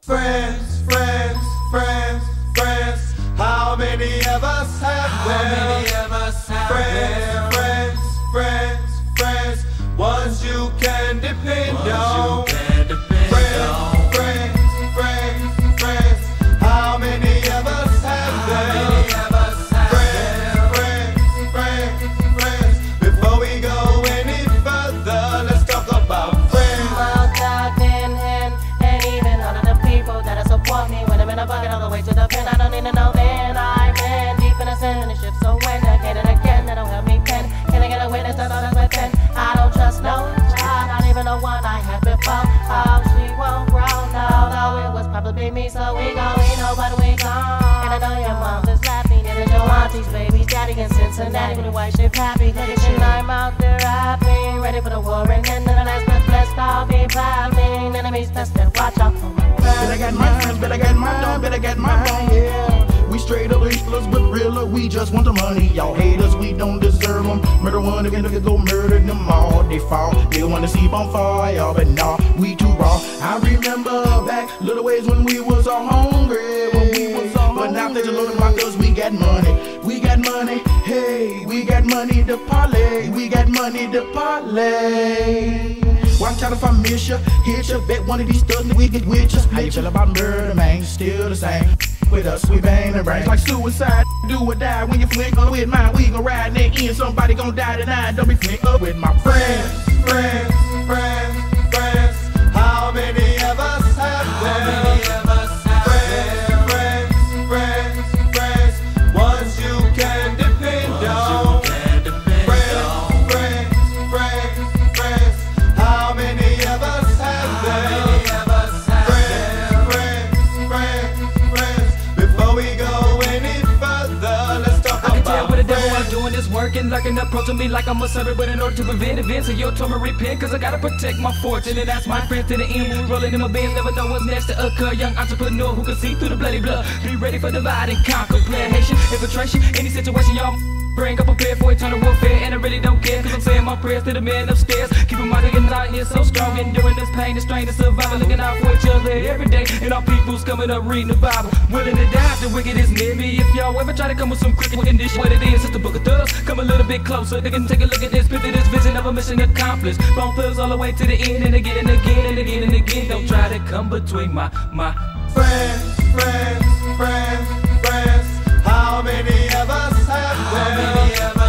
Friends, friends, friends, friends. How many of us have them? Friends, friends, friends, friends. Ones you can depend on. Friends, friends, friends, friends. How many of us have them? Friends, friends, friends, friends. Before we go any further, let's talk about friends. Well, tucked in hand, and even all of the people that support me when I'm in a bucket all the way to the pen. I don't need to know then I've been deep in a sin and shift. So when again and again, they don't help me pen. Can I get a witness that all that's within? I don't trust no child, not even the one I had before. Oh, she won't grow, no, though it was probably me. So we know, but we gone. And I know your mom is laughing, and your aunties, babies, daddy in Cincinnati with a white ship happy. And I'm out there rapping, ready for the war. And then the last but blessed, I'll be battling enemies best and watch out for my friends. Bet I got my friends, bet I got my dog, bet I got my bone, yeah. We straight up hustlers, but realer, we just want the money. Y'all haters, we don't deserve them. Murder one again, look at go murder them all. They fall, they wanna see on fire, but nah, we too raw. I remember back little ways when we was all hungry, but now things are looking like us, we got money. We got money, hey, we got money to parlay. We got money to parlay. Watch out if I miss ya, hit ya, bet one of these thugs that we get with ya. How you feel about murder, man? Still the same. With us, we bang and brains like suicide. Do or die when you flick up with mine. We gon' ride in the end, somebody gon' die tonight. Don't be flick up with my friends. Friends, friends, friends. How many of us have them? Friends, friends, friends, friends. Ones you can depend on. Friends, friends, friends, friends. How many of us have them? Friends, friends, friends, friends. Before we go any further, let's talk about I can tell what the devil friends. I'm doing is working, lurking, approaching me like I'm a servant. But in order to prevent events, so you'll told me repent, cause I gotta protect my fortune. And that's my friends to the end. When we rolling in my bands, never know what's next to occur. Young entrepreneur who can see through the bloody blood. Be ready for divide and conquer. Player Haitian, infiltration, any situation y'all bring up prepared for eternal warfare. And I really don't care, cause I'm saying my prayers to the man upstairs. Keep them out getting out here so strong, enduring this pain, the strain, the survival, looking out for each other every day. And our people's coming up reading the Bible, willing to die if the wicked is near me. If y'all ever try to come with some cricket condition, what it is, it's the book of thugs. Come a little bit closer, they can take a look at this picture, this vision of a mission accomplished. Bone thugs all the way to the end, and again and again and again and again. Don't try to come between my Friends, friends, friends, friends. How many of us have them?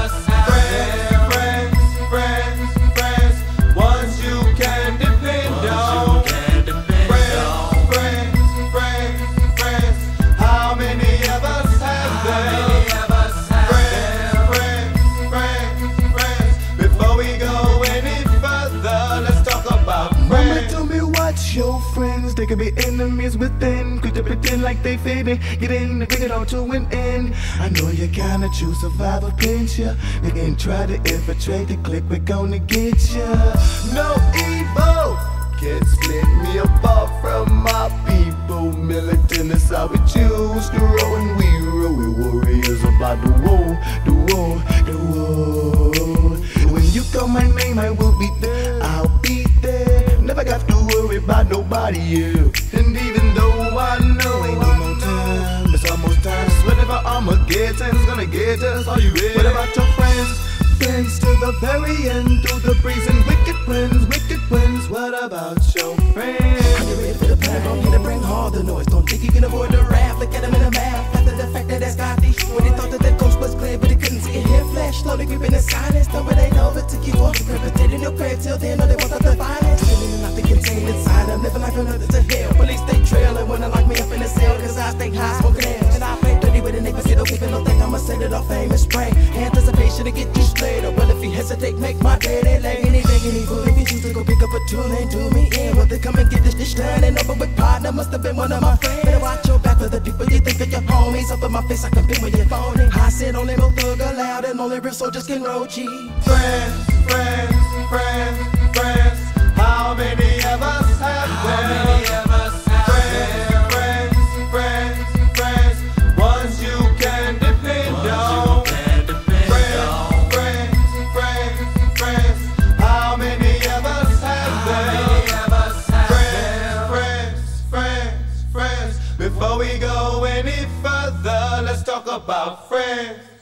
Friends, friends, friends, friends. Ones you can depend on. Friends, friends, friends, friends. How many of us have them? Friends, friends, friends, friends. Before we go any further, let's talk about Mama, friends. tell me what's your friends? They could be enemies within. Quick to pretend like they fit in. Get in and bring it on to an end. I know you kinda choose survival pinch ya. They can try to infiltrate the clique, we're gonna get ya. No evil can split me apart from my people. Militant is how we choose to roll, and we roll. We warriors about the war, the war, the war. When you call my name, I will be there. I'll be there. Never got to worry about nobody else. And even though I know Ain't no more time, it's almost time. whenever Armageddon's gonna get us, are you ready? What about your friends? Friends to the very end, through the breeze and wicked friends, wicked friends. What about your friends? Are you ready for the plan? I'm here to bring all the noise. Don't think you can avoid the wrath. Look at him in the mouth. After the fact that that's Scotty. When they thought that the ghost was clear, but they couldn't see it here. Flash slowly creeping in silence. Though it ain't over, took you off. Perpetrating your grave till then. Know they want out the violence. Feeling nothing contained inside them. Living life from earth to hell. Police they trailing when I lock me up in the cell. Cause I stay high, smoking ass. And I play dirty with a nigga. See, don't keep it, no think I'ma set it off famous spray. Anticipation to get you straight. Or well, if you hesitate, make my day. They lay anything, any food. If you choose to go pick up a tool and do me in. Well, they come and get this done and over with partner. Must have been one of my friends. Better watch your back for the people you think of your homies. Up in my face, I can pin when you're phoning. I said only no thug allowed and only real soldiers can roll G. friends, friends, friends, friends. How many of us have them? Friends, friends, friends, friends. Ones you can depend on. Friends, friends, friends, friends. How many of us have them? Friends, friends, friends, friends. Before we go any further, let's talk about friends.